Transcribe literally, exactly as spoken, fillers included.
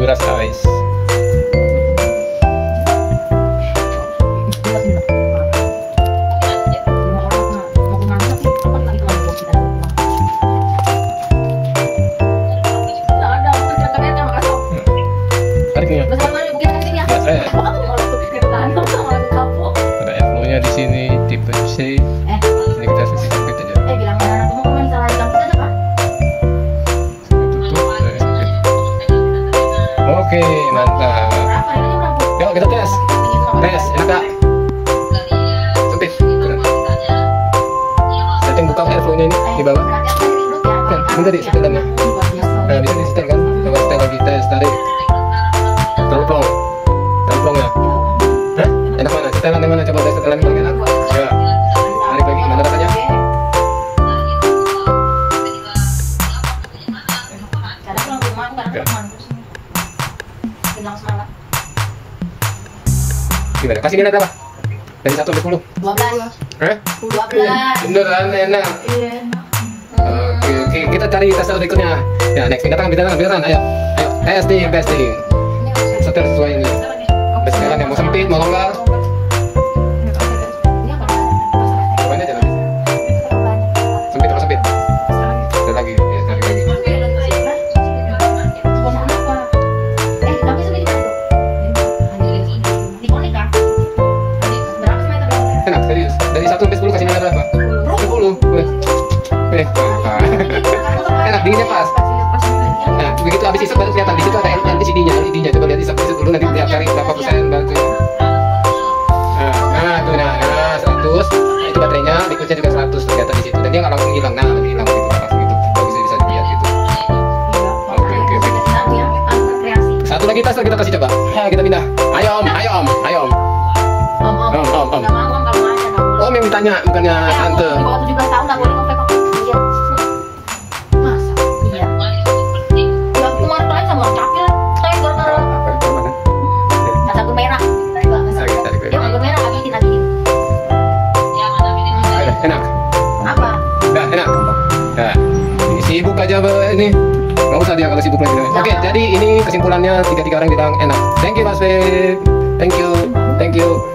Duras Ice. Ada airflow-nya di sini tipe C. Ini kita sisi sempit aja. Oke, mantap. Yuk kita tes. Tes, enak gak? Sempit. Setting buka airflow-nya ini di bawah. Kan, ini tadi setelannya. Nah, bisa di setel kan? Coba setel lagi, tes, tarik. Teropong. Teropong ya. Hah? Enak mana? Setelan yang mana? Coba tes setelan yang mana? Ya. Tarik lagi, mana rasanya? Gimana? Kasih nilai berapa? Dari satu sampai sepuluh? dua belas. Eh? dua belas. Beneran enak. Oke, oke, kita cari tes berikutnya. Ya, next pindah tangan, pindah tangan, beneran. Ayo, ayo, testing, testing. Setel sesuai ini. Setelan yang mau sempit, mau longgar. Cobain aja nanti. Sempit apa sempit? Setel lagi, ya, tarik lagi. Enak, serius. Dari satu sampai sepuluh kasih nilai berapa? sepuluh. Eh, enak, dinginnya pas. Nah, begitu habis isep baru kelihatan. Di situ ada L C D-nya, L E D-nya. Coba lihat isep isep dulu, nanti lihat cari berapa persen baterainya. Nah, nah, tuh, nah, nah, seratus. Nah, itu baterainya, liquidnya juga seratus ternyata di situ. Dan dia nggak langsung hilang. Nah, langsung hilang gitu, langsung gitu. Bisa bisa dilihat gitu. Oke, oke, oke. Satu lagi tas kita kasih coba. Ayo kita pindah. Ayo om, ayo om, ayo om. Om, om, Om, om, om. nggak mau, nggak mau aja, nggak mau. Om yang ditanya, bukannya tante. Di bawah tujuh belas tahun nggak boleh ngefake kok. Iya. Masa? Iya. Ya kemarin lain sama capil, saya gara-gara Apa itu mana? ada sabun merah. Tarik, tarik, Dia tarik. sabun merah habisin habisin. Ayo, enak. Apa? Nah, enak. Nah, ini sibuk aja Mbak, ini. Nggak usah dia kalau sibuk lagi. Oke, jadi ini kesimpulannya tiga tiga orang bilang enak. Thank you Mas Feb. Thank you. Thank you.